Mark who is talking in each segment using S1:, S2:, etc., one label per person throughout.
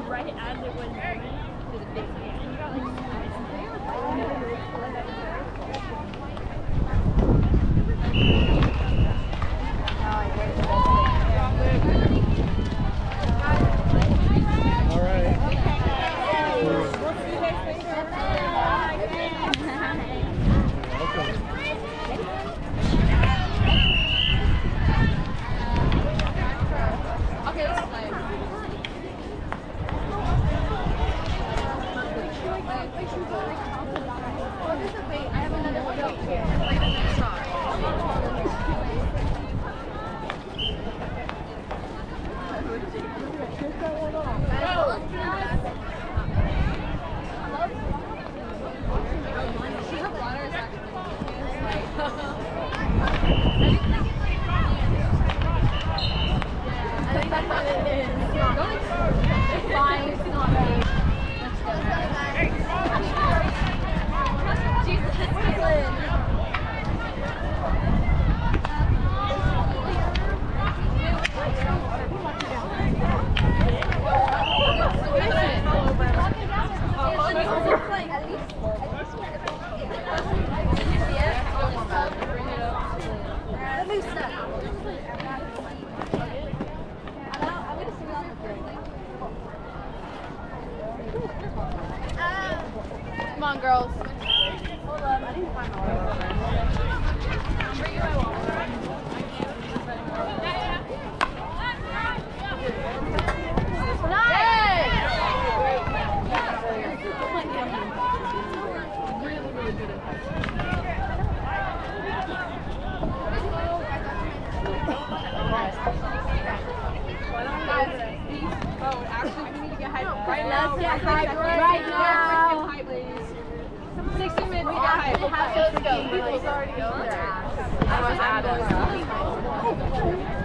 S1: right as it was moving to the big hand. And you got like
S2: all right.
S3: Come on, girls. Hold up, I need to find my water. I'm bringing my water. Really, really good at Oh, actually, we need to get hyped right now.
S1: Let's get hyped right now.
S3: 60 minutes, we got hyped. Let's go. People's already over there. I was Adam.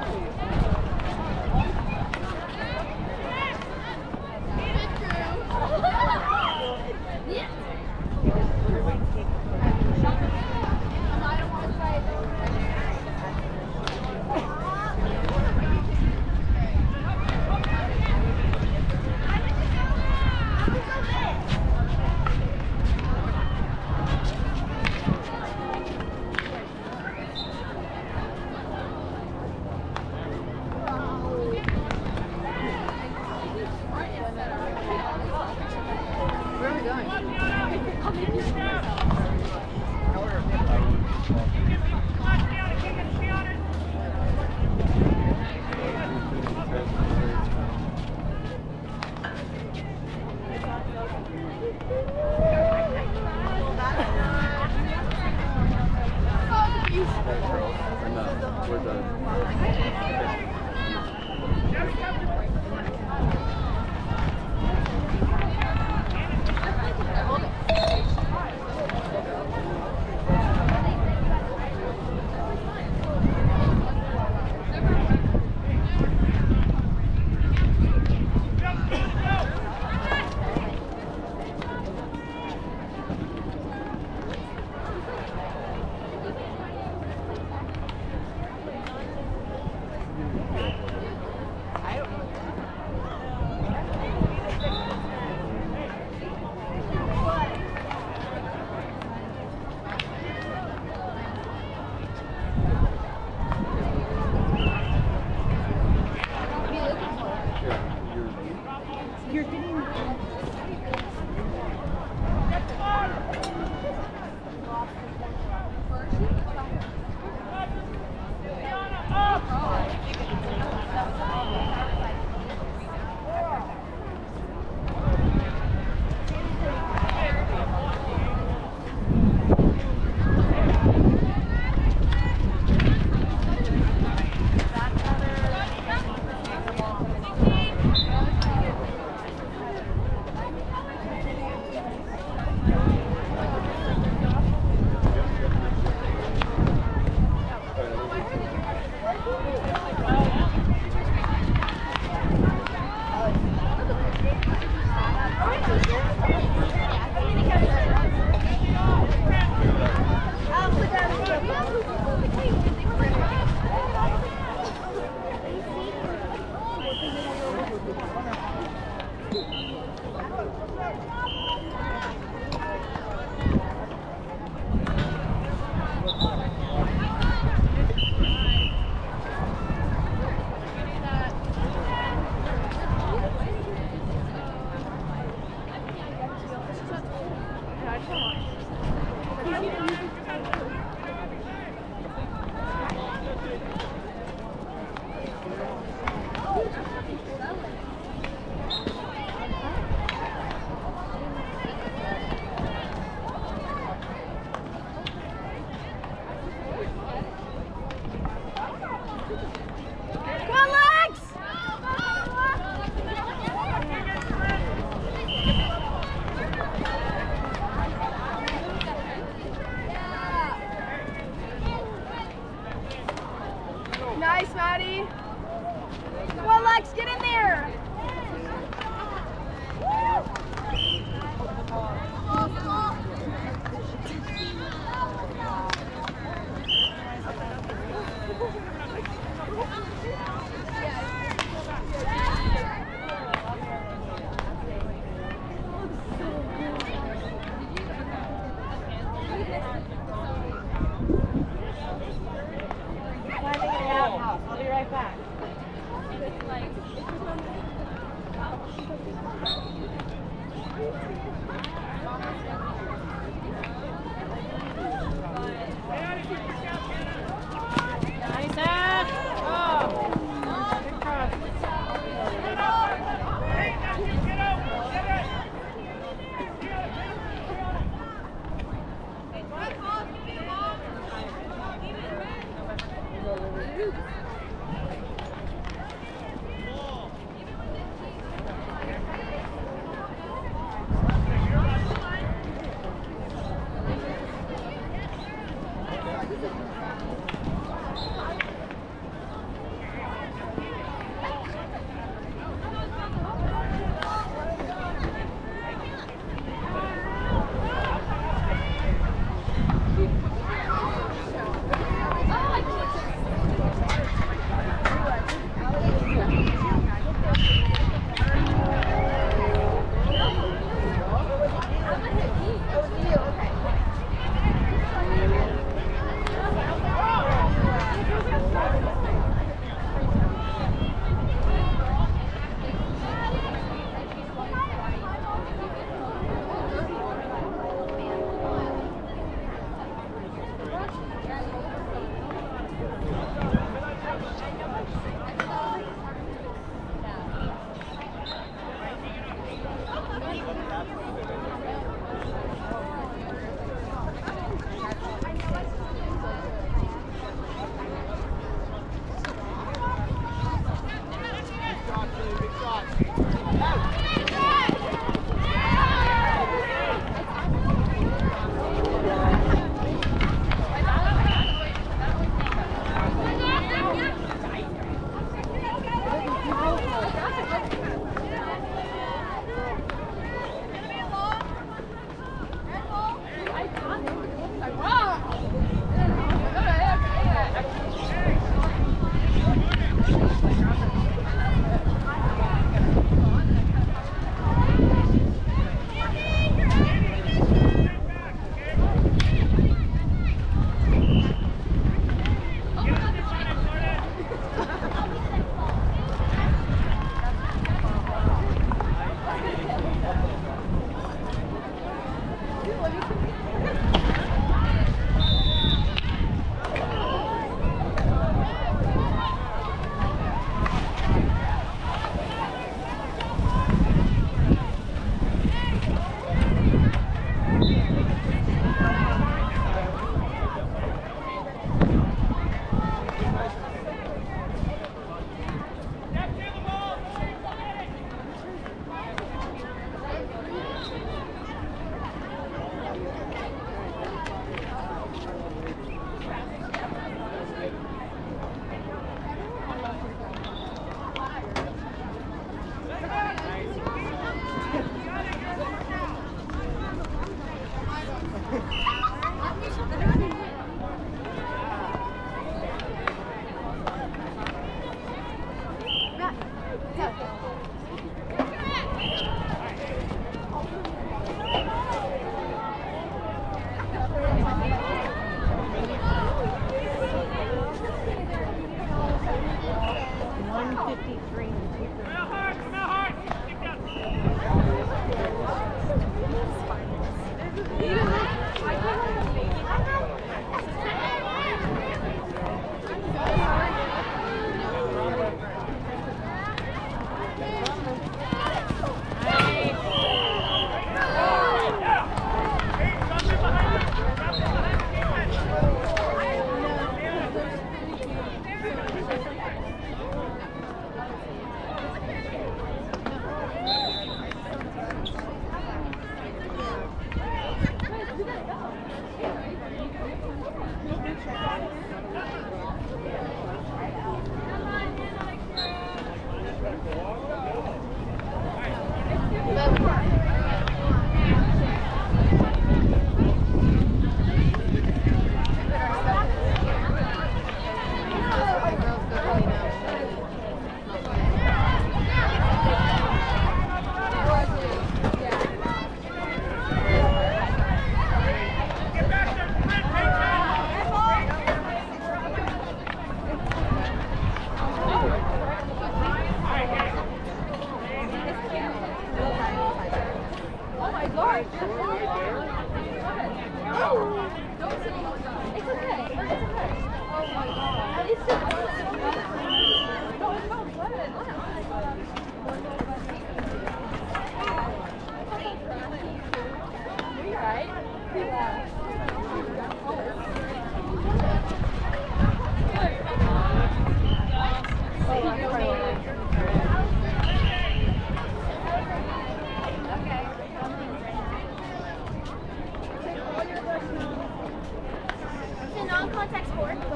S1: Non-contact sport.
S2: Is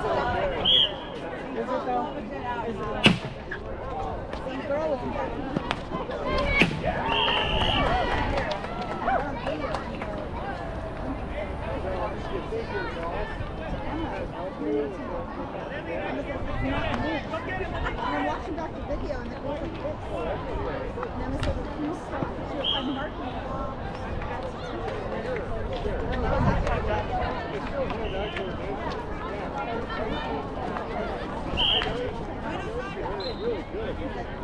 S2: it though? Is it? Girl,
S4: I'm watching Dr. Video and it goes like this. And then I said, can you stop? I'm marking
S2: really good.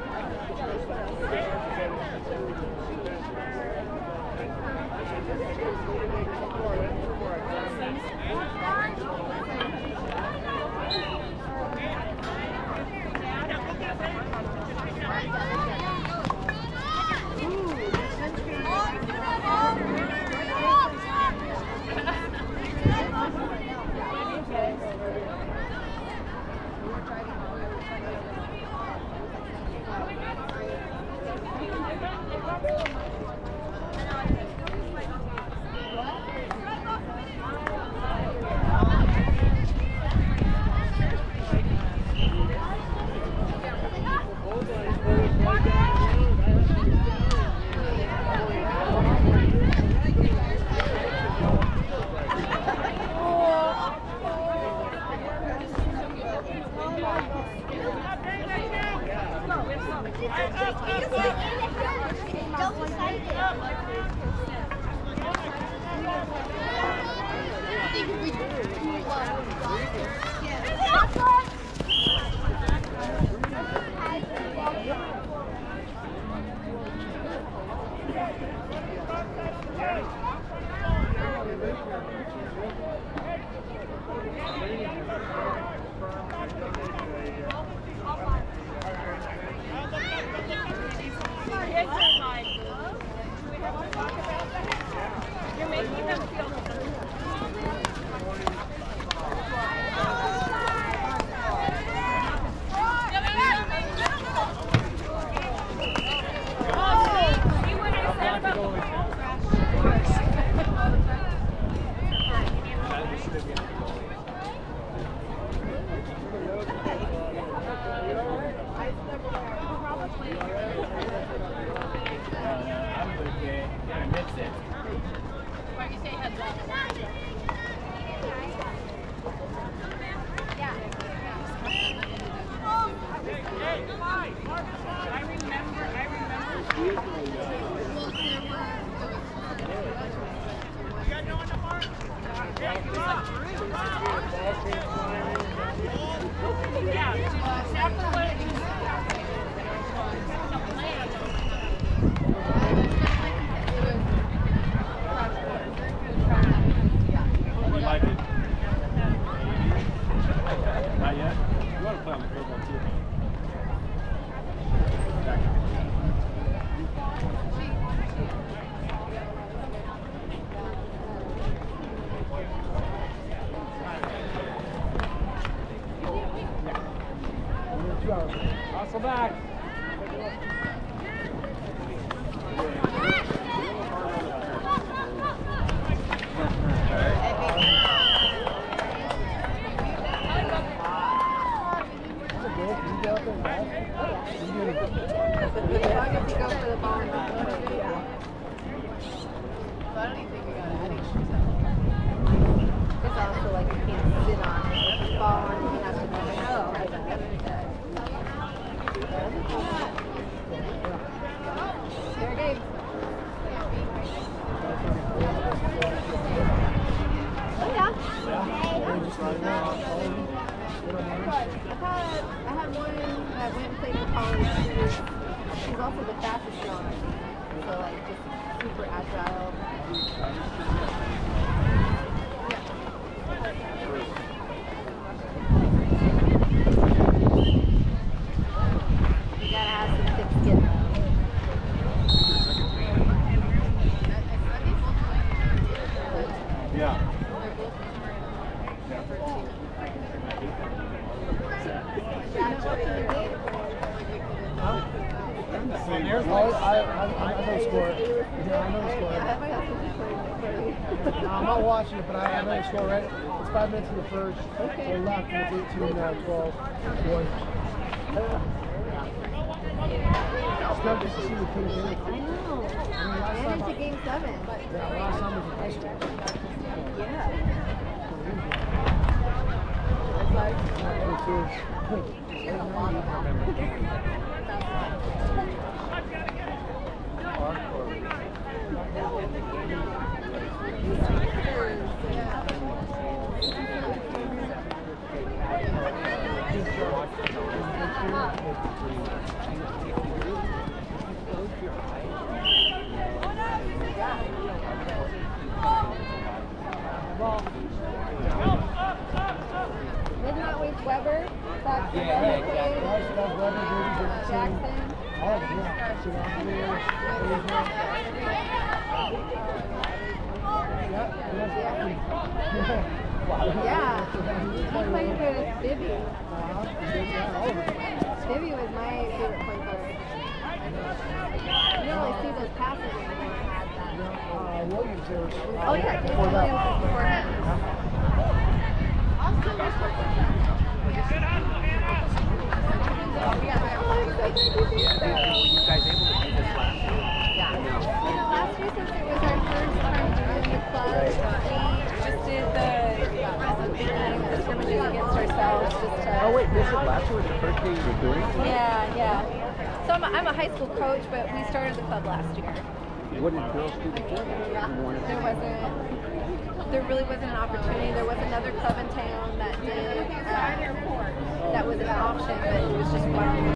S1: You're making them feel
S2: Hustle back.
S3: It's also like you can't sit on it. If you fall on it, you have to go. There it is. Oh yeah. I had one that went and played for college. She's also the fastest runner. So like just super agile.
S2: There's
S5: I know the score. Yeah, I know the score. No, I'm not watching it, but I know the score, right? It's 5 minutes in the first. Okay. We're left, and it's 18-12. Boy. It's good just to see the Kings in it.
S4: I know. And into game 7.
S5: Yeah, last time was in high school.
S4: Yeah. Isn't that with Weber? That's Jackson. Yeah. He played good as Bibby. Bibby was my favorite point guard. You don't really see those passes anymore.
S5: Williams there was
S4: Oh yeah, Jason Williams was before him. Last year, since it was our first time doing the club, we just did the scrimmages against ourselves.
S6: Oh wait, this is last year was the first day you were doing it?
S4: Yeah. So I'm a high school coach, but we started the club last year.
S6: What did girls do before that?
S4: There really wasn't an opportunity. There was another club in town that did, that was an option, but it was just one.